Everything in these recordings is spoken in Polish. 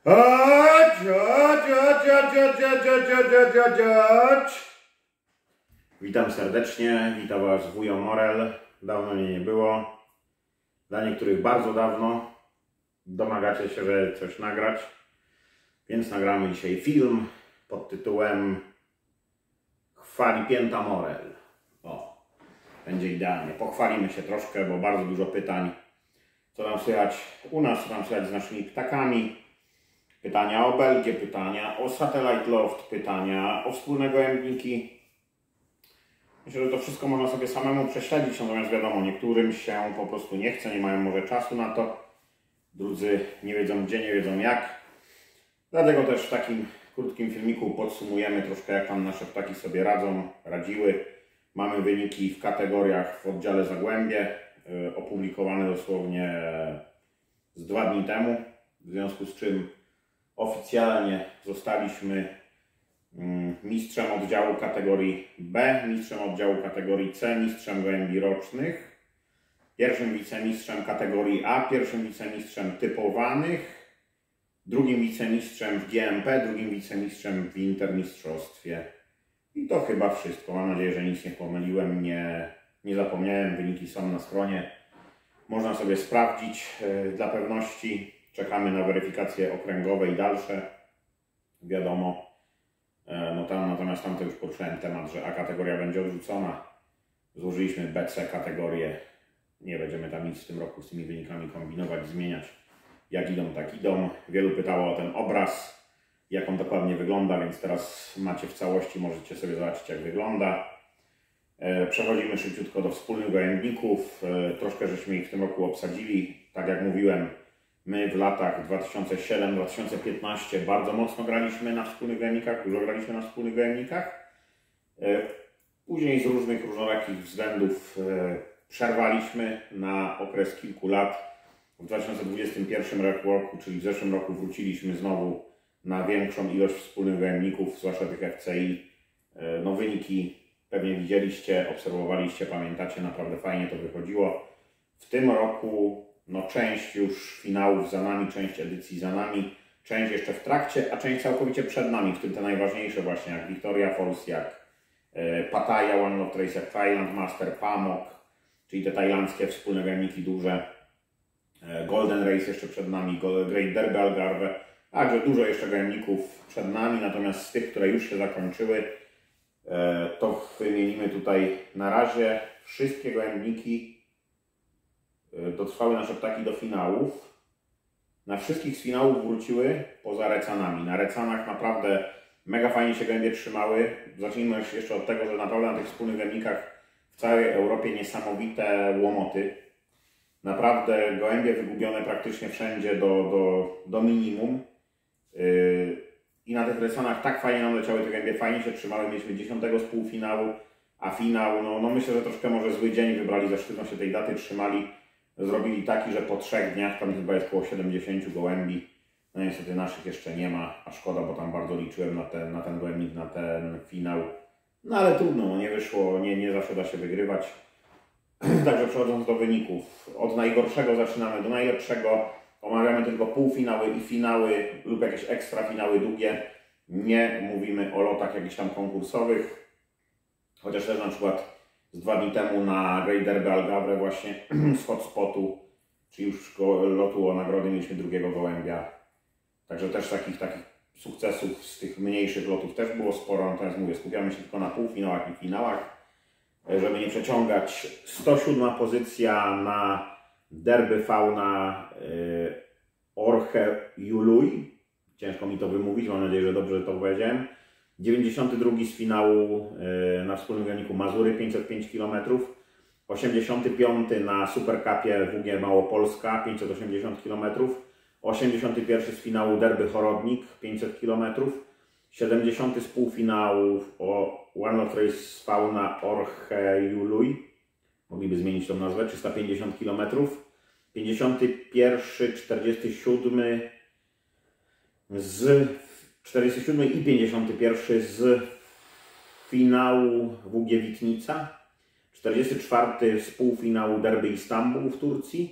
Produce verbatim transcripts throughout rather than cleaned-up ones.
Chodź, chodź, chodź, chodź, chodź, chodź, chodź, chodź, chodź. Witam serdecznie, witam Was wujo Morel. Dawno mnie nie było. Dla niektórych bardzo dawno. Domagacie się, żeby coś nagrać. Więc nagramy dzisiaj film pod tytułem Chwali pięta Morel. O, będzie idealnie. Pochwalimy się troszkę, bo bardzo dużo pytań. Co tam słychać u nas, co tam słychać z naszymi ptakami. Pytania o Belgię, pytania o Satellite Loft, pytania o wspólne gołębniki. Myślę, że to wszystko można sobie samemu prześledzić, natomiast wiadomo, niektórym się po prostu nie chce, nie mają może czasu na to. Drudzy nie wiedzą gdzie, nie wiedzą jak. Dlatego też w takim krótkim filmiku podsumujemy troszkę, jak tam nasze ptaki sobie radzą, radziły. Mamy wyniki w kategoriach w oddziale Zagłębie, yy, opublikowane dosłownie z dwa dni temu, w związku z czym oficjalnie zostaliśmy mistrzem oddziału kategorii B, mistrzem oddziału kategorii C, mistrzem gołębi rocznych, pierwszym wicemistrzem kategorii A, pierwszym wicemistrzem typowanych, drugim wicemistrzem w G M P, drugim wicemistrzem w intermistrzostwie. I to chyba wszystko. Mam nadzieję, że nic nie pomyliłem, nie, nie zapomniałem. Wyniki są na stronie. Można sobie sprawdzić yy, dla pewności. Czekamy na weryfikacje okręgowe i dalsze. Wiadomo. No tam, natomiast tam to już poruszyłem temat, że A kategoria będzie odrzucona. Złożyliśmy B C kategorię. Nie będziemy tam nic w tym roku z tymi wynikami kombinować, zmieniać. Jak idą, tak idą. Wielu pytało o ten obraz, jak on dokładnie wygląda, więc teraz macie w całości, możecie sobie zobaczyć, jak wygląda. Przechodzimy szybciutko do wspólnych gołębników. Troszkę żeśmy ich w tym roku obsadzili. Tak jak mówiłem, my w latach dwa tysiące siódmy do dwa tysiące piętnastego bardzo mocno graliśmy na wspólnych gołębnikach, dużo graliśmy na wspólnych gołębnikach. Później z różnych różnorakich względów przerwaliśmy na okres kilku lat. W dwa tysiące dwudziestym pierwszym roku, czyli w zeszłym roku, wróciliśmy znowu na większą ilość wspólnych gołębników, zwłaszcza tych F C I. No, wyniki pewnie widzieliście, obserwowaliście, pamiętacie, naprawdę fajnie to wychodziło. W tym roku no, część już finałów za nami, część edycji za nami, część jeszcze w trakcie, a część całkowicie przed nami, w tym te najważniejsze właśnie, jak Victoria Falls, jak e, Pattaya One Love Trace, jak Thailand Master, Pamok, czyli te tajlandzkie wspólne gołębniki duże, e, Golden Race jeszcze przed nami, Great Derby Algarve, także dużo jeszcze gołębników przed nami, natomiast z tych, które już się zakończyły, e, to wymienimy tutaj na razie wszystkie gołębniki. Dotrwały nasze ptaki do finałów. Na wszystkich z finałów wróciły poza recanami. Na recanach naprawdę mega fajnie się gołębie trzymały. Zacznijmy jeszcze od tego, że naprawdę na tych wspólnych gołębnikach w całej Europie niesamowite łomoty. Naprawdę gołębie wygubione praktycznie wszędzie do, do, do minimum. Yy, I na tych recanach tak fajnie nam leciały te gołębie, fajnie się trzymały. Mieliśmy dziesiątego z półfinału, a finał, no, no myślę, że troszkę może zły dzień wybrali, za szczytną się tej daty trzymali. Zrobili taki, że po trzech dniach, tam chyba jest około siedemdziesięciu gołębi, no niestety naszych jeszcze nie ma, a szkoda, bo tam bardzo liczyłem na ten, na ten gołębnik, na ten finał. No ale trudno, no nie wyszło, nie, nie zawsze da się wygrywać. Także przechodząc do wyników, od najgorszego zaczynamy do najlepszego. Omawiamy tylko półfinały i finały lub jakieś ekstra finały długie. Nie mówimy o lotach jakichś tam konkursowych, chociaż też na przykład z dwa dni temu na Great Derby Algarve właśnie z hotspotu, czyli już lotu o nagrody, mieliśmy drugiego gołębia. Także też takich, takich sukcesów z tych mniejszych lotów też było sporo, natomiast mówię, skupiamy się tylko na półfinałach i finałach, żeby nie przeciągać. sto siódma pozycja na Derby Fauna yy, Orche Juluj. Ciężko mi to wymówić, mam nadzieję, że dobrze to powiedziałem. dziewięćdziesiąty drugi z finału yy, na wspólnym gołębniku Mazury, pięćset pięć kilometrów. osiemdziesiąty piąty na Super Cupie W G Małopolska, pięćset osiemdziesiąt kilometrów. osiemdziesiąty pierwszy z finału Derby Chorodnik, pięćset kilometrów. siedemdziesiąty z półfinału o One Love Trace Fauna Orche Juluj. Mogliby zmienić tą nazwę, trzysta pięćdziesiąt kilometrów. pięćdziesiąty pierwszy, czterdziesty siódmy z czterdziesty siódmy i pięćdziesiąty pierwszy z finału W G Witnica. czterdziesty czwarty z półfinału Derby Istanbul w Turcji.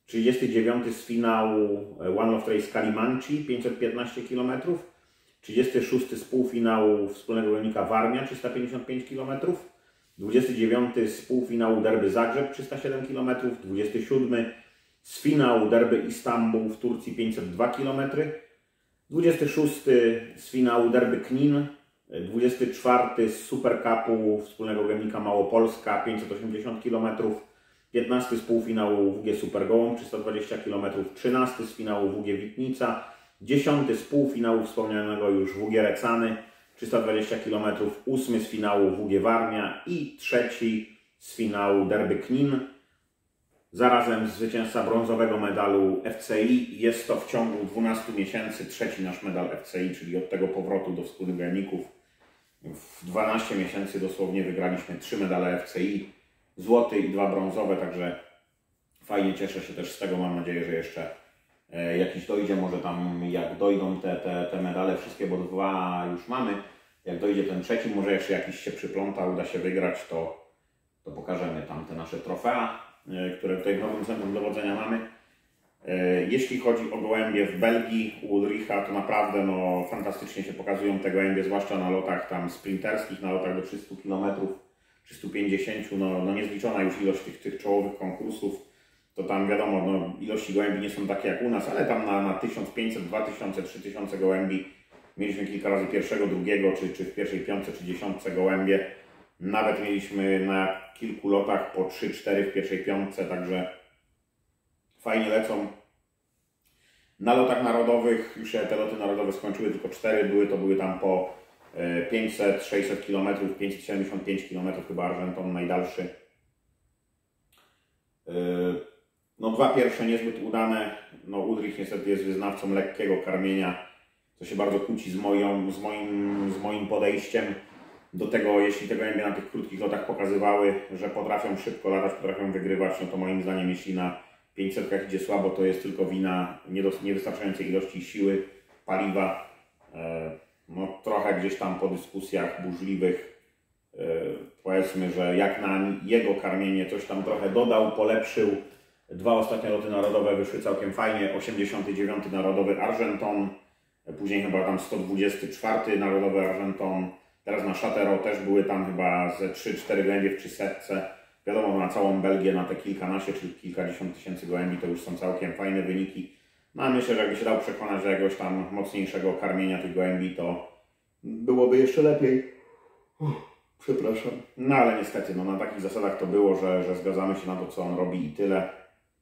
trzydziesty dziewiąty z finału One Love Race Kalimanci, pięćset piętnaście kilometrów. trzydziesty szósty z półfinału wspólnego gojownika Warmia, trzysta pięćdziesiąt pięć kilometrów. dwudziesty dziewiąty z półfinału Derby Zagrzeb, trzysta siedem kilometrów. dwudziesty siódmy z finału Derby Istanbul w Turcji, pięćset dwa kilometry. dwudziesty szósty z finału Derby Knin. dwudziesty czwarty z Super Cupu wspólnego gojownika Małopolska, pięćset osiemdziesiąt kilometrów. piętnasty z półfinału W G Super Gołąb, trzysta dwadzieścia kilometrów. trzynasty z finału W G Witnica. dziesiąty z półfinału wspomnianego już W G Recany, trzysta dwadzieścia kilometrów. ósmy z finału W G Warmia i trzeci z finału Derby Knin. Zarazem zwycięzca brązowego medalu F C I. Jest to w ciągu dwunastu miesięcy trzeci nasz medal F C I, czyli od tego powrotu do wspólnych gojowników. W dwanaście miesięcy dosłownie wygraliśmy trzy medale F C I, złoty i dwa brązowe, także fajnie, cieszę się też z tego, mam nadzieję, że jeszcze jakiś dojdzie, może tam jak dojdą te, te, te medale wszystkie, bo dwa już mamy, jak dojdzie ten trzeci, może jeszcze jakiś się przypląta, uda się wygrać, to, to pokażemy tam te nasze trofea, które tutaj w nowym centrum dowodzenia mamy. Jeśli chodzi o gołębie w Belgii u Ulricha, to naprawdę no, fantastycznie się pokazują te gołębie, zwłaszcza na lotach tam sprinterskich, na lotach do trzystu kilometrów, trzystu pięćdziesięciu, no, no niezliczona już ilość tych, tych czołowych konkursów. To tam wiadomo, no, ilości gołębi nie są takie jak u nas, ale tam na, na tysiąc pięćset, dwa tysiące, trzy tysiące gołębi mieliśmy kilka razy pierwszego, drugiego, czy, czy w pierwszej piątce, czy dziesiątce gołębie. Nawet mieliśmy na kilku lotach po trzy cztery w pierwszej piątce, także fajnie lecą. Na lotach narodowych, już się te loty narodowe skończyły, tylko cztery były, to były tam po pięćset sześćset kilometrów, pięćset siedemdziesiąt pięć kilometrów, chyba Argenton najdalszy. No dwa pierwsze niezbyt udane, no Ulrich niestety jest wyznawcą lekkiego karmienia, co się bardzo kłóci z, moją, z, moim, z moim podejściem do tego, jeśli te gołębie na tych krótkich lotach pokazywały, że potrafią szybko latać, potrafią wygrywać, no to moim zdaniem jeśli na pięćsetkach idzie słabo, to jest tylko wina niewystarczającej ilości siły, paliwa, no trochę gdzieś tam po dyskusjach burzliwych, powiedzmy, że jak na jego karmienie coś tam trochę dodał, polepszył. Dwa ostatnie loty narodowe wyszły całkiem fajnie. osiemdziesiąty dziewiąty narodowy Argenton, później chyba tam sto dwudziesty czwarty narodowy Argenton. Teraz na Châteauroux też były tam chyba ze trzy cztery gołębie w trzysetce. Wiadomo, na całą Belgię, na te kilkanaście czy kilkadziesiąt tysięcy gołębi to już są całkiem fajne wyniki. No a myślę, że jakby się dał przekonać, że jakiegoś tam mocniejszego karmienia tych gołębi, to byłoby jeszcze lepiej. Uff, przepraszam. No ale niestety, no, na takich zasadach to było, że, że zgadzamy się na to, co on robi i tyle.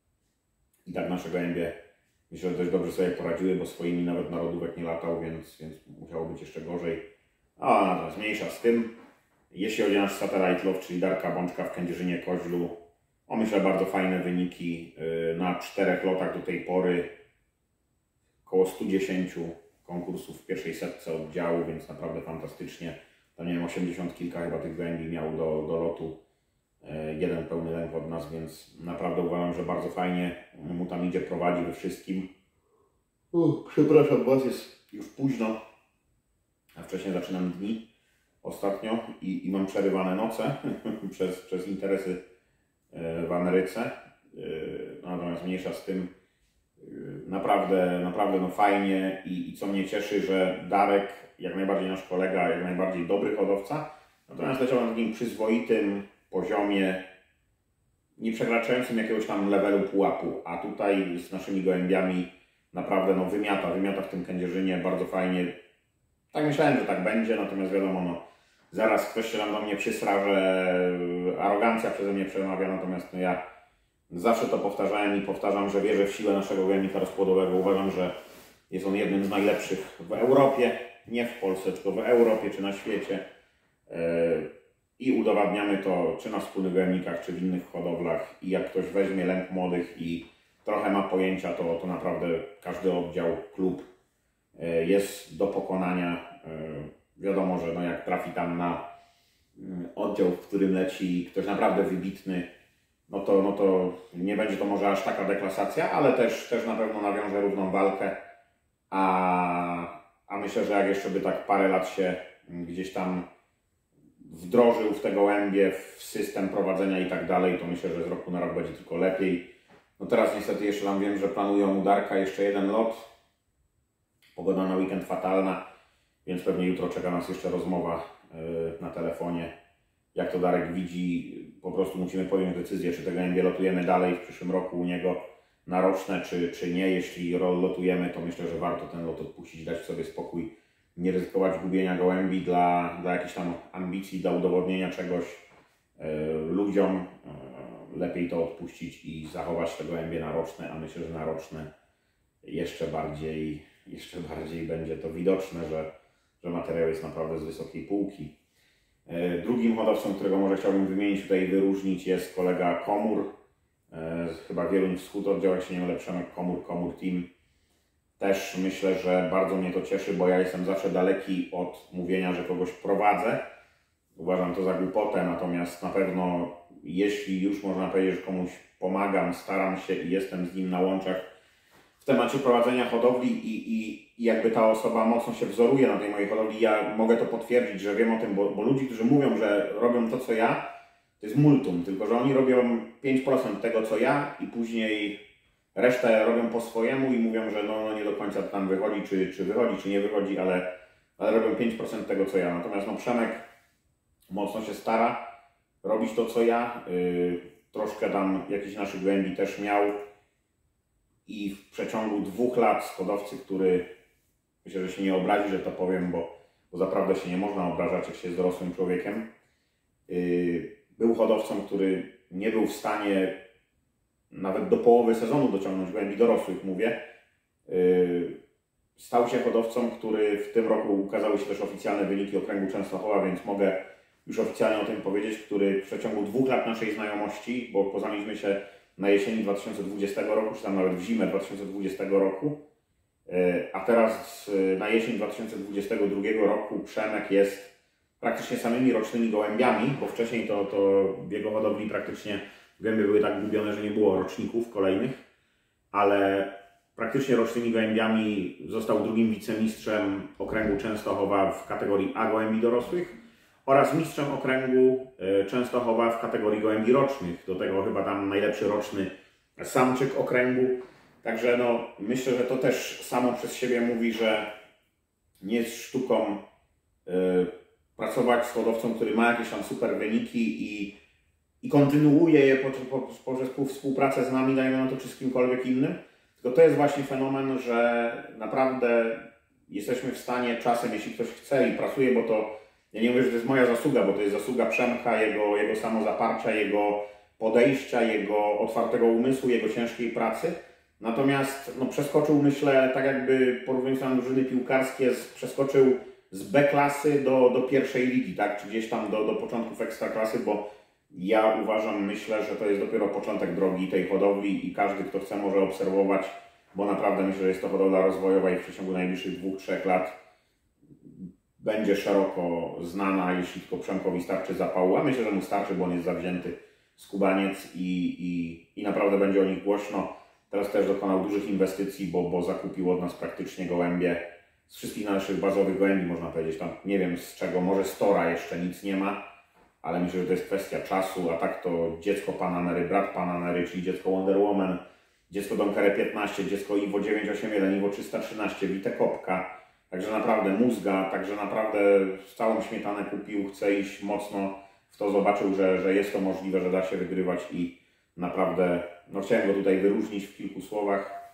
I tak nasze gołębie, myślę, że dość dobrze sobie poradziły, bo swoimi nawet narodówek nie latał, więc, więc musiało być jeszcze gorzej. A natomiast mniejsza z tym. Jeśli chodzi o nasz Satellite Love, czyli Darka Bączka w Kędzierzynie Koźlu, o myślę bardzo fajne wyniki na czterech lotach do tej pory. Około stu dziesięciu konkursów w pierwszej setce oddziału, więc naprawdę fantastycznie. Tam nie wiem, osiemdziesiąt kilka chyba tych gołębi miał do, do lotu. Jeden pełny lęk od nas, więc naprawdę uważam, że bardzo fajnie mu tam idzie, prowadzi we wszystkim. U, przepraszam Was, jest już późno, a wcześniej zaczynam dni ostatnio i, i mam przerywane noce przez, przez interesy w Ameryce. Natomiast mniejsza z tym, naprawdę, naprawdę no fajnie i, i co mnie cieszy, że Darek, jak najbardziej nasz kolega, jak najbardziej dobry hodowca, natomiast leciał na takim przyzwoitym poziomie, nie przekraczającym jakiegoś tam levelu pułapu, a tutaj z naszymi gołębiami naprawdę no wymiata, wymiata w tym Kędzierzynie, bardzo fajnie. Tak myślałem, że tak będzie, natomiast wiadomo, no zaraz ktoś się tam do mnie przysra, że arogancja przeze mnie przemawia, natomiast no ja zawsze to powtarzałem i powtarzam, że wierzę w siłę naszego gołębnika rozpłodowego. Uważam, że jest on jednym z najlepszych w Europie, nie w Polsce, tylko w Europie czy na świecie. I udowadniamy to czy na wspólnych gołębnikach, czy w innych hodowlach. I jak ktoś weźmie lęk młodych i trochę ma pojęcia, to, to naprawdę każdy oddział, klub jest do pokonania. Wiadomo, że no jak trafi tam na oddział, w którym leci ktoś naprawdę wybitny, no to, no to nie będzie to może aż taka deklasacja, ale też, też na pewno nawiąże równą walkę. A, a myślę, że jak jeszcze by tak parę lat się gdzieś tam wdrożył w te gołębie, w system prowadzenia i tak dalej, to myślę, że z roku na rok będzie tylko lepiej. No teraz niestety jeszcze tam wiem, że planują u Darka jeszcze jeden lot. Pogoda na weekend fatalna, więc pewnie jutro czeka nas jeszcze rozmowa yy, na telefonie. Jak to Darek widzi, po prostu musimy podjąć decyzję, czy te gołębie lotujemy dalej w przyszłym roku u niego na roczne, czy, czy nie. Jeśli lotujemy, to myślę, że warto ten lot odpuścić, dać sobie spokój, nie ryzykować gubienia gołębi dla, dla jakichś tam ambicji, dla udowodnienia czegoś yy, ludziom. Yy, lepiej to odpuścić i zachować te gołębie na roczne, a myślę, że na roczne jeszcze bardziej, jeszcze bardziej będzie to widoczne, że, że materiał jest naprawdę z wysokiej półki. Drugim hodowcą, którego może chciałbym wymienić tutaj i wyróżnić, jest kolega Komór. Chyba Wieluń Wschód, oddział, jak się nie mylę, Przemek Komór, Komór Team. Też myślę, że bardzo mnie to cieszy, bo ja jestem zawsze daleki od mówienia, że kogoś prowadzę. Uważam to za głupotę, natomiast na pewno jeśli już można powiedzieć, że komuś pomagam, staram się i jestem z nim na łączach w temacie prowadzenia hodowli i, i, i jakby ta osoba mocno się wzoruje na tej mojej hodowli, ja mogę to potwierdzić, że wiem o tym, bo, bo ludzi, którzy mówią, że robią to, co ja, to jest multum, tylko że oni robią pięć procent tego, co ja i później resztę robią po swojemu i mówią, że no, no nie do końca tam wychodzi, czy, czy wychodzi, czy nie wychodzi, ale, ale robią pięć procent tego, co ja. Natomiast no, Przemek mocno się stara robić to, co ja. Yy, troszkę tam jakichś naszych gołębi też miał. I w przeciągu dwóch lat z hodowcy, który myślę, że się nie obrazi, że to powiem, bo, bo naprawdę się nie można obrażać, jak się jest dorosłym człowiekiem. Yy, był hodowcą, który nie był w stanie nawet do połowy sezonu dociągnąć gołębi dorosłych, mówię. Yy, stał się hodowcą, który w tym roku ukazały się też oficjalne wyniki okręgu Częstochowa, więc mogę już oficjalnie o tym powiedzieć, który w przeciągu dwóch lat naszej znajomości, bo poznaliśmy się na jesieni dwa tysiące dwudziestego roku, czy tam nawet w zimę dwa tysiące dwudziestego roku, a teraz na jesień dwa tysiące dwudziestego drugiego roku Przemek jest praktycznie samymi rocznymi gołębiami, bo wcześniej to, to w jego hodowli praktycznie gołębie były tak gubione, że nie było roczników kolejnych, ale praktycznie rocznymi gołębiami został drugim wicemistrzem okręgu Częstochowa w kategorii A gołębi dorosłych oraz mistrzem okręgu Częstochowa w kategorii gołębi rocznych. Do tego chyba tam najlepszy roczny samczyk okręgu. Także no, myślę, że to też samo przez siebie mówi, że nie jest sztuką y, pracować z hodowcą, który ma jakieś tam super wyniki i, i kontynuuje je poprzez po, po, współpracę z nami, dajmy na to, czy z kimkolwiek innym. Tylko to jest właśnie fenomen, że naprawdę jesteśmy w stanie czasem, jeśli ktoś chce i pracuje, bo to ja nie mówię, że to jest moja zasługa, bo to jest zasługa Przemka, jego, jego samozaparcia, jego podejścia, jego otwartego umysłu, jego ciężkiej pracy. Natomiast no, przeskoczył, myślę, tak jakby porównując na drużyny piłkarskie, z, przeskoczył z B klasy do, do pierwszej ligi, tak? Czy gdzieś tam do, do początków ekstraklasy, bo ja uważam, myślę, że to jest dopiero początek drogi tej hodowli i każdy, kto chce, może obserwować, bo naprawdę myślę, że jest to hodowla rozwojowa i w przeciągu najbliższych dwóch, trzech lat będzie szeroko znana, jeśli tylko Przemkowi starczy zapału, a myślę, że mu starczy, bo on jest zawzięty skubaniec i, i, i naprawdę będzie o nich głośno. Teraz też dokonał dużych inwestycji, bo, bo zakupił od nas praktycznie gołębie z wszystkich naszych bazowych gołębi, można powiedzieć. Tam nie wiem z czego, może z Tora jeszcze nic nie ma, ale myślę, że to jest kwestia czasu, a tak to dziecko Panamery, brat Panamery, czyli dziecko Wonder Woman, dziecko Donkere piętnaście, dziecko Iwo dziewięćset osiemdziesiąt jeden, Iwo trzysta trzynaście, Wite Kopka. Także naprawdę mózga, także naprawdę całą śmietanę kupił, chce iść mocno w to, zobaczył, że, że jest to możliwe, że da się wygrywać i naprawdę no, chciałem go tutaj wyróżnić w kilku słowach.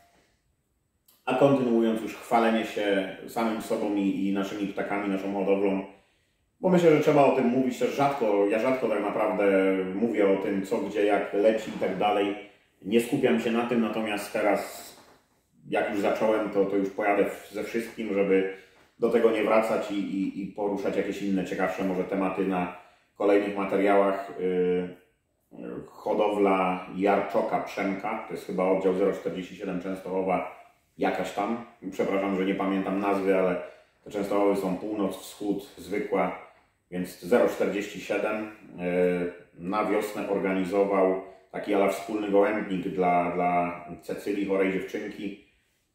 A kontynuując już chwalenie się samym sobą i, i naszymi ptakami, naszą hodowlą, bo myślę, że trzeba o tym mówić też rzadko, ja rzadko tak naprawdę mówię o tym, co, gdzie, jak leci i tak dalej. Nie skupiam się na tym, natomiast teraz jak już zacząłem, to, to już pojadę ze wszystkim, żeby do tego nie wracać i, i, i poruszać jakieś inne, ciekawsze może tematy na kolejnych materiałach. Yy, hodowla Jarczoka Przemka, to jest chyba oddział zero czterdzieści siedem Częstochowa, jakaś tam, przepraszam, że nie pamiętam nazwy, ale te Częstochowy są północ, wschód, zwykła, więc zero czterdzieści siedem yy, na wiosnę organizował taki ala wspólny gołębnik dla, dla Cecylii, chorej dziewczynki.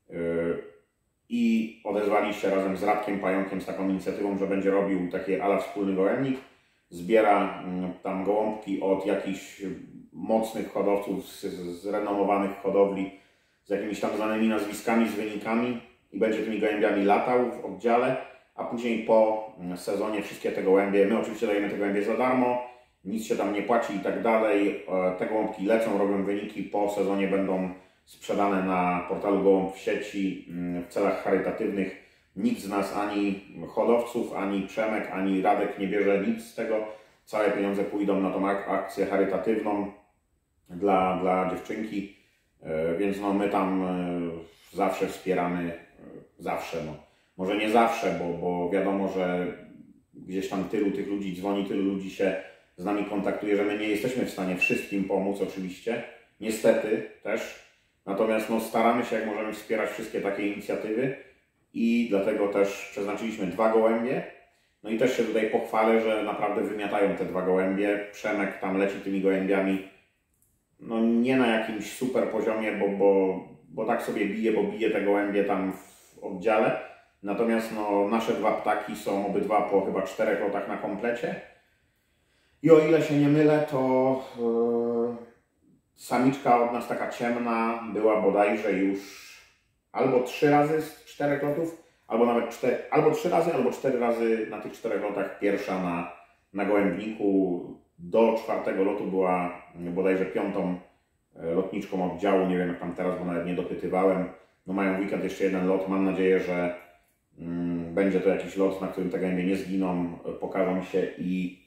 I odezwali się razem z Radkiem Pająkiem z taką inicjatywą, że będzie robił taki ala wspólny gołębnik. Zbiera tam gołąbki od jakichś mocnych hodowców, z, z renomowanych hodowli, z jakimiś tam znanymi nazwiskami, z wynikami i będzie tymi gołębiami latał w oddziale, a później po sezonie wszystkie te gołębie, my oczywiście dajemy te gołębie za darmo, nic się tam nie płaci i tak dalej, te gołąbki lecą, robią wyniki, po sezonie będą sprzedane na portalu Gołąb w sieci w celach charytatywnych. Nikt z nas, ani hodowców, ani Przemek, ani Radek nie bierze nic z tego. Całe pieniądze pójdą na tą akcję charytatywną dla, dla dziewczynki, więc no my tam zawsze wspieramy, zawsze no. Może nie zawsze, bo, bo wiadomo, że gdzieś tam tylu tych ludzi dzwoni, tylu ludzi się z nami kontaktuje, że my nie jesteśmy w stanie wszystkim pomóc oczywiście, niestety też. Natomiast no, staramy się jak możemy wspierać wszystkie takie inicjatywy i dlatego też przeznaczyliśmy dwa gołębie. No i też się tutaj pochwalę, że naprawdę wymiatają te dwa gołębie. Przemek tam leci tymi gołębiami, no nie na jakimś super poziomie, bo, bo, bo tak sobie bije, bo bije te gołębie tam w oddziale. Natomiast no, nasze dwa ptaki są obydwa po chyba czterech lotach na komplecie. I o ile się nie mylę, to yy, samiczka od nas taka ciemna była bodajże już albo trzy razy z czterech lotów, albo nawet cztery, albo trzy razy, albo cztery razy na tych czterech lotach pierwsza na, na gołębniku. Do czwartego lotu była bodajże piątą lotniczką oddziału, nie wiem jak tam teraz, bo nawet nie dopytywałem. No mają w weekend jeszcze jeden lot, mam nadzieję, że mm, będzie to jakiś lot, na którym te gołębie nie zginą, pokażą się i,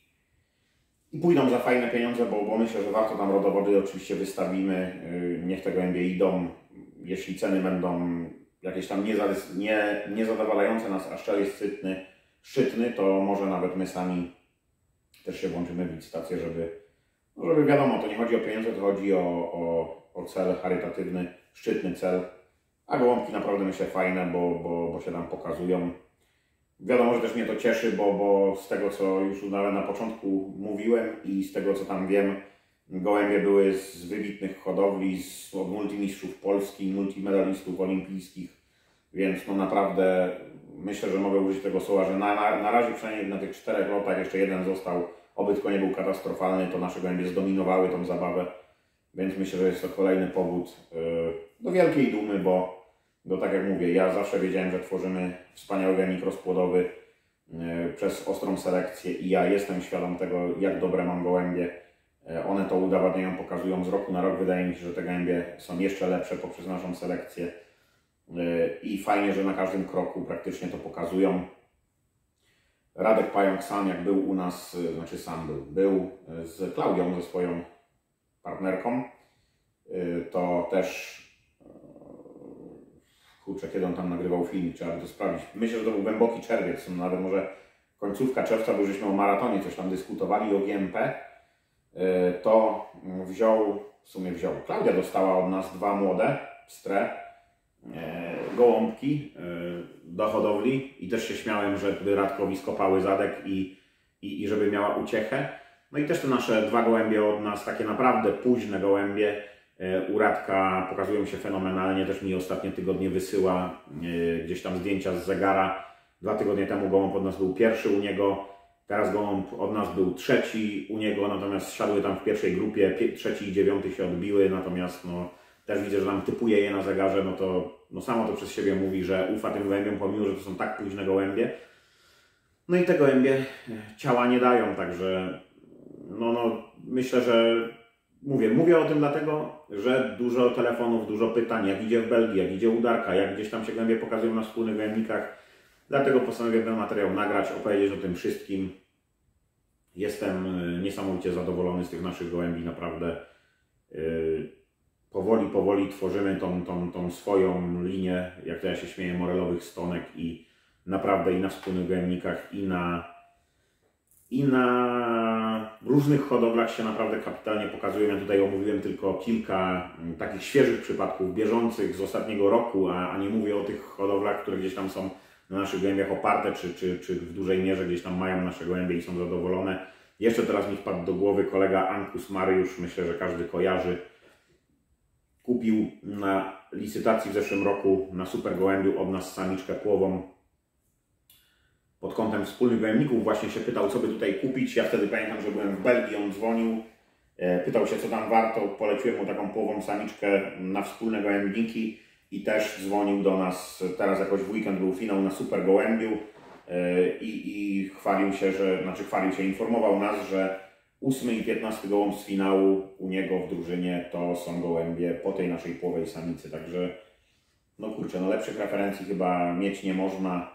i pójdą za fajne pieniądze, bo, bo myślę, że warto tam rodowody oczywiście wystawimy, yy, niech te gołębie idą. Jeśli ceny będą jakieś tam nie, niezadowalające nas, a szczel jest szczytny, szczytny, to może nawet my sami też się włączymy w licytację, żeby, no żeby wiadomo, to nie chodzi o pieniądze, to chodzi o, o, o cel charytatywny, szczytny cel. A gołąbki naprawdę myślę fajne, bo, bo, bo się nam pokazują. Wiadomo, że też mnie to cieszy, bo, bo z tego co już nawet na początku mówiłem i z tego co tam wiem, gołębie były z wybitnych hodowli, z, od multimistrzów Polski, multimedalistów olimpijskich, więc no naprawdę myślę, że mogę użyć tego słowa, że na, na, na razie przynajmniej na tych czterech lotach jeszcze jeden został, oby tylko nie był katastrofalny, to nasze gołębie zdominowały tą zabawę, więc myślę, że jest to kolejny powód yy, do wielkiej dumy, bo, bo tak jak mówię, ja zawsze wiedziałem, że tworzymy wspaniały wynik rozpłodowy yy, przez ostrą selekcję i ja jestem świadom tego, jak dobre mam gołębie. One to udowadniają, pokazują z roku na rok. Wydaje mi się, że te gołębie są jeszcze lepsze poprzez naszą selekcję i fajnie, że na każdym kroku praktycznie to pokazują. Radek Pająk sam jak był u nas, znaczy sam był, był z Klaudią, ze swoją partnerką, to też, kurczę, kiedy on tam nagrywał film, trzeba by to sprawdzić. Myślę, że to był głęboki czerwiec, nawet może końcówka czerwca, bo żeśmy o maratonie coś tam dyskutowali, o G M P. To wziął, w sumie wziął, Klaudia dostała od nas dwa młode pstre gołąbki do hodowli i też się śmiałem, żeby Radkowi skopały zadek i, i, i żeby miała uciechę. No i też te nasze dwa gołębie od nas, takie naprawdę późne gołębie u Radka pokazują się fenomenalnie, też mi ostatnie tygodnie wysyła gdzieś tam zdjęcia z zegara. Dwa tygodnie temu gołąb od nas był pierwszy u niego. Teraz gołąb od nas był trzeci u niego, natomiast siadły tam w pierwszej grupie, trzeci i dziewiąty się odbiły, natomiast no, też widzę, że tam typuje je na zegarze, no to no samo to przez siebie mówi, że ufa tym gołębiom, pomimo że to są tak późne gołębie. No i te gołębie ciała nie dają, także no, no myślę, że mówię, mówię o tym dlatego, że dużo telefonów, dużo pytań, jak idzie w Belgii, jak idzie u Darka, jak gdzieś tam się gołębie pokazują na wspólnych gołębnikach. Dlatego postanowiłem ten materiał nagrać, opowiedzieć o tym wszystkim. Jestem niesamowicie zadowolony z tych naszych gołębi, naprawdę yy, powoli, powoli tworzymy tą, tą, tą swoją linię, jak to ja się śmieję, morelowych stonek i naprawdę i na wspólnych gołębnikach, i na, i na różnych hodowlach się naprawdę kapitalnie pokazują. Ja tutaj omówiłem tylko kilka takich świeżych przypadków, bieżących z ostatniego roku, a, a nie mówię o tych hodowlach, które gdzieś tam są na naszych gołębiach oparte, czy, czy, czy w dużej mierze gdzieś tam mają nasze gołębie i są zadowolone. Jeszcze teraz mi wpadł do głowy kolega Ankus Mariusz, myślę, że każdy kojarzy. Kupił na licytacji w zeszłym roku na super gołębiu od nas samiczkę płową. Pod kątem wspólnych gołębników właśnie się pytał, co by tutaj kupić. Ja wtedy pamiętam, że byłem w Belgii, on dzwonił Pytał się, co tam warto, poleciłem mu taką połową samiczkę na wspólne gołębniki i też dzwonił do nas, teraz jakoś w weekend był finał na Super Gołębiu i, i chwalił się, że, znaczy chwalił się, informował nas, że ósmy i piętnasty gołąb z finału u niego w drużynie to są gołębie po tej naszej połowej samicy, także no kurczę, no lepszych referencji chyba mieć nie można.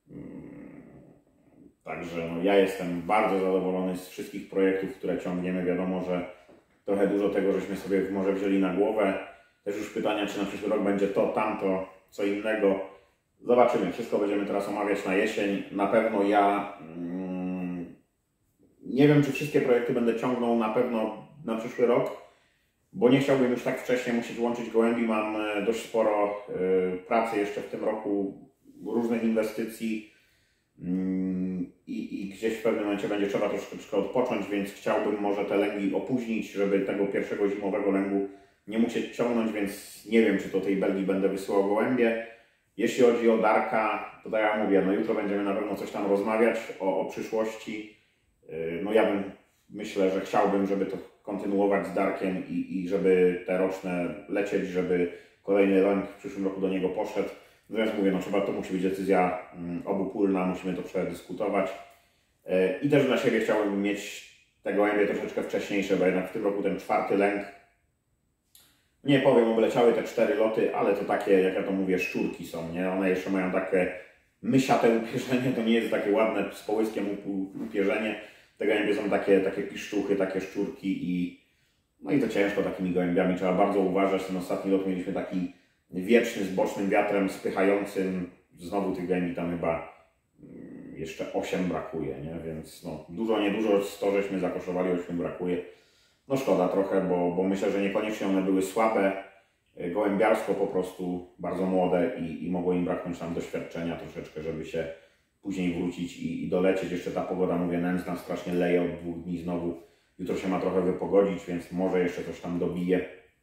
Także no, ja jestem bardzo zadowolony z wszystkich projektów, które ciągniemy. Wiadomo, że trochę dużo tego, żeśmy sobie może wzięli na głowę. Też już pytania, czy na przyszły rok będzie to, tamto, co innego. Zobaczymy. Wszystko będziemy teraz omawiać na jesień. Na pewno ja mm, nie wiem, czy wszystkie projekty będę ciągnął na pewno na przyszły rok, bo nie chciałbym już tak wcześnie musieć łączyć gołębi. Mam dość sporo y, pracy jeszcze w tym roku, różnych inwestycji. I, I gdzieś w pewnym momencie będzie trzeba troszeczkę odpocząć, więc chciałbym może te lęgi opóźnić, żeby tego pierwszego zimowego lęgu nie musieć ciągnąć, więc nie wiem, czy do tej Belgii będę wysyłał gołębie. Jeśli chodzi o Darka, to tak jak mówię, no jutro będziemy na pewno coś tam rozmawiać o, o przyszłości. No ja bym, myślę, że chciałbym, żeby to kontynuować z Darkiem i, i żeby te roczne lecieć, żeby kolejny lęk w przyszłym roku do niego poszedł. Natomiast mówię, no trzeba, to musi być decyzja obopólna, musimy to przedyskutować. I też dla siebie chciałbym mieć te gołębie troszeczkę wcześniejsze, bo jednak w tym roku ten czwarty lęk, nie powiem, obleciały te cztery loty, ale to takie, jak ja to mówię, szczurki są, nie? One jeszcze mają takie mysiate upierzenie, to nie jest takie ładne z połyskiem upierzenie. Te gołębie są takie, takie piszczuchy, takie szczurki i no i to ciężko takimi gołębiami, trzeba bardzo uważać. Ten ostatni lot mieliśmy taki wieczny, z bocznym wiatrem spychającym. Znowu tych gołębi tam chyba jeszcze osiem brakuje, nie? Więc no, dużo, niedużo sto żeśmy zakoszowali, osiem brakuje. No szkoda trochę, bo, bo myślę, że niekoniecznie one były słabe. Gołębiarstwo po prostu bardzo młode i, i mogło im braknąć tam doświadczenia troszeczkę, żeby się później wrócić i, i dolecieć. Jeszcze ta pogoda, mówię, nędzna, strasznie leje od dwóch dni znowu. Jutro się ma trochę wypogodzić, więc może jeszcze coś tam dobije.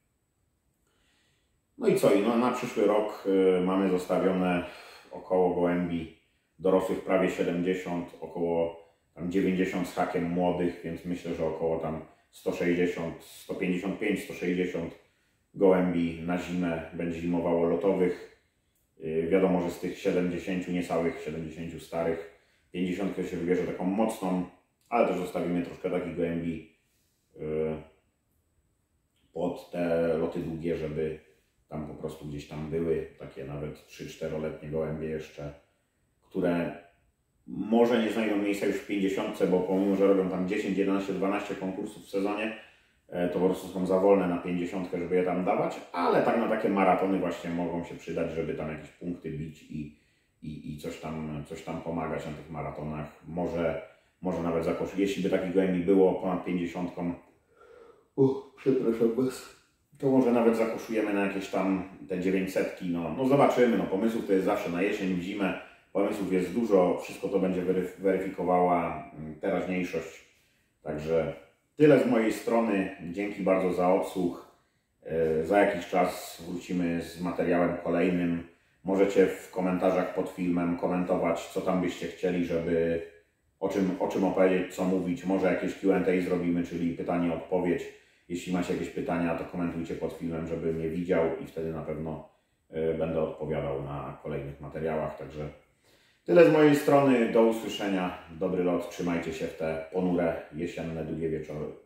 No i co? I no, na przyszły rok y, mamy zostawione około gołębi dorosłych prawie siedemdziesiąt, około tam dziewięćdziesiąt z hakiem młodych, więc myślę, że około tam sto sześćdziesiąt, sto pięćdziesiąt pięć, sto sześćdziesiąt gołębi na zimę będzie zimowało lotowych. Yy, wiadomo, że z tych siedemdziesięciu, niecałych siedemdziesięciu starych, pięćdziesiąt się wybierze taką mocną, ale też zostawimy troszkę takich gołębi yy, pod te loty długie, żeby tam po prostu gdzieś tam były takie nawet trzy-czteroletnie gołębie jeszcze, które może nie znajdą miejsca już w pięćdziesiątce, bo pomimo, że robią tam dziesięć, jedenaście, dwanaście konkursów w sezonie, to po prostu są za wolne na pięćdziesiątkę, żeby je tam dawać, ale tak na takie maratony właśnie mogą się przydać, żeby tam jakieś punkty bić i, i, i coś, tam, coś tam pomagać na tych maratonach. Może, może nawet zakoszyć, jeśli by takich gołębi było ponad pięćdziesiątką, uh, przepraszam was, to może nawet zakoszujemy na jakieś tam te dziewięćsetki, no, no zobaczymy, no pomysłów to jest zawsze na jesień, w zimę, pomysłów jest dużo, wszystko to będzie weryf weryfikowała teraźniejszość. Także tyle z mojej strony, dzięki bardzo za odsłuch. Za jakiś czas wrócimy z materiałem kolejnym. Możecie w komentarzach pod filmem komentować, co tam byście chcieli, żeby o czym, o czym opowiedzieć, co mówić. Może jakieś Q and A zrobimy, czyli pytanie-odpowiedź. Jeśli macie jakieś pytania, to komentujcie pod filmem, żebym je widział i wtedy na pewno będę odpowiadał na kolejnych materiałach. Także tyle z mojej strony. Do usłyszenia. Dobry lot. Trzymajcie się w te ponure, jesienne, długie wieczory.